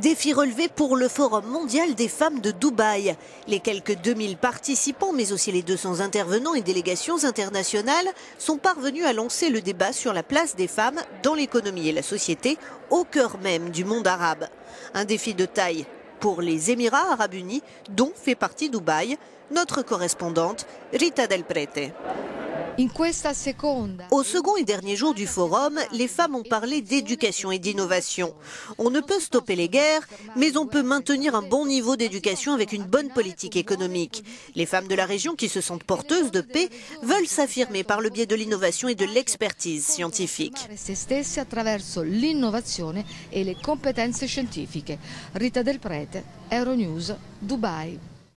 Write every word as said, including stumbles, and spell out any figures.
Défi relevé pour le Forum mondial des femmes de Dubaï. Les quelques deux mille participants, mais aussi les deux cents intervenants et délégations internationales sont parvenus à lancer le débat sur la place des femmes dans l'économie et la société au cœur même du monde arabe. Un défi de taille pour les Émirats arabes unis, dont fait partie Dubaï, notre correspondante Rita Del Prete. Au second et dernier jour du forum, les femmes ont parlé d'éducation et d'innovation. On ne peut stopper les guerres, mais on peut maintenir un bon niveau d'éducation avec une bonne politique économique. Les femmes de la région qui se sentent porteuses de paix veulent s'affirmer par le biais de l'innovation et de l'expertise scientifique. Rita Del Prete, Euronews, Dubaï.